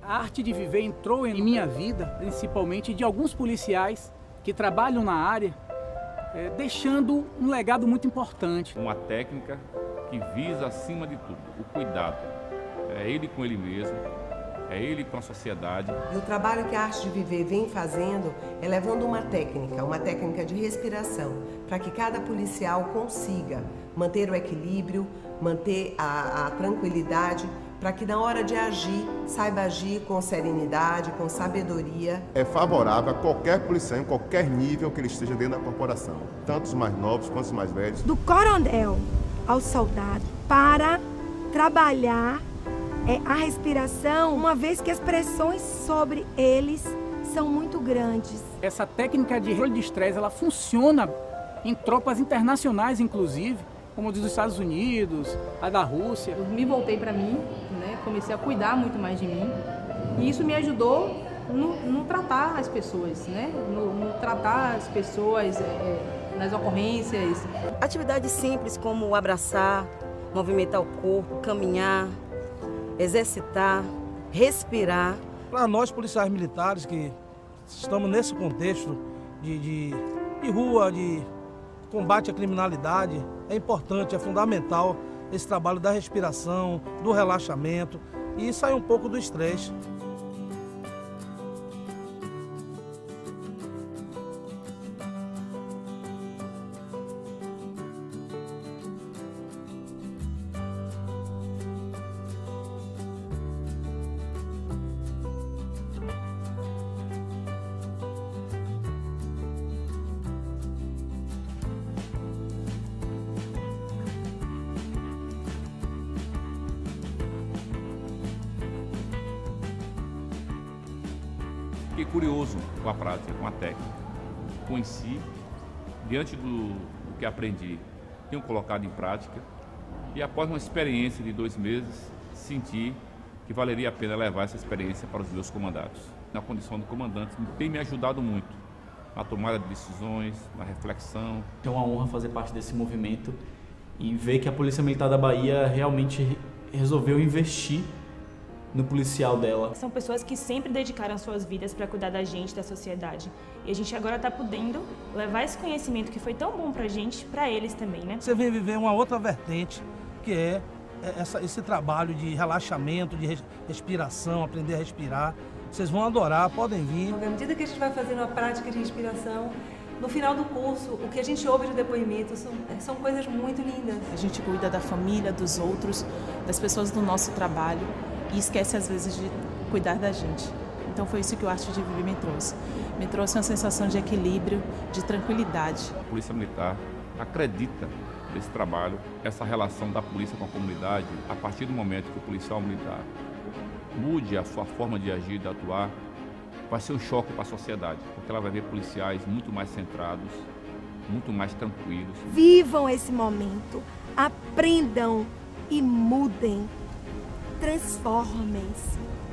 A arte de viver entrou em minha vida, principalmente de alguns policiais que trabalham na área, deixando um legado muito importante. Uma técnica que visa, acima de tudo, o cuidado. É ele com ele mesmo, é ele com a sociedade. E o trabalho que a Arte de Viver vem fazendo é levando uma técnica de respiração, para que cada policial consiga manter o equilíbrio, manter a tranquilidade, para que na hora de agir, saiba agir com serenidade, com sabedoria. É favorável a qualquer policial, em qualquer nível que ele esteja dentro da corporação, tanto os mais novos quanto os mais velhos. Do coronel ao soldado, para trabalhar a respiração, uma vez que as pressões sobre eles são muito grandes. Essa técnica de controle de estresse, ela funciona em tropas internacionais, inclusive, como dos Estados Unidos, a da Rússia. Eu me voltei para mim, né? Comecei a cuidar muito mais de mim, e isso me ajudou no tratar as pessoas, né? No tratar as pessoas nas ocorrências. Atividades simples como abraçar, movimentar o corpo, caminhar, exercitar, respirar. Para nós policiais militares que estamos nesse contexto de rua, de combate à criminalidade, é importante, é fundamental esse trabalho da respiração, do relaxamento e sair um pouco do estresse. Fiquei curioso com a prática, com a técnica. Conheci, diante do que aprendi, tenho colocado em prática e após uma experiência de 2 meses, senti que valeria a pena levar essa experiência para os meus comandados. Na condição de comandante, tem me ajudado muito na tomada de decisões, na reflexão. É uma honra fazer parte desse movimento e ver que a Polícia Militar da Bahia realmente resolveu investir no policial dela. São pessoas que sempre dedicaram suas vidas para cuidar da gente, da sociedade. E a gente agora está podendo levar esse conhecimento que foi tão bom para a gente, para eles também, né? Você vem viver uma outra vertente, que é esse trabalho de relaxamento, de respiração, aprender a respirar. Vocês vão adorar, podem vir. À medida que a gente vai fazendo a prática de respiração, no final do curso, o que a gente ouve de depoimento são coisas muito lindas. A gente cuida da família, dos outros, das pessoas do nosso trabalho, e esquece às vezes de cuidar da gente. Então foi isso que o Arte de Viver me trouxe. Me trouxe uma sensação de equilíbrio, de tranquilidade. A Polícia Militar acredita nesse trabalho, essa relação da polícia com a comunidade, a partir do momento que o policial militar mude a sua forma de agir, de atuar, vai ser um choque para a sociedade, porque ela vai ver policiais muito mais centrados, muito mais tranquilos. Vivam esse momento, aprendam e mudem. Transformem-se.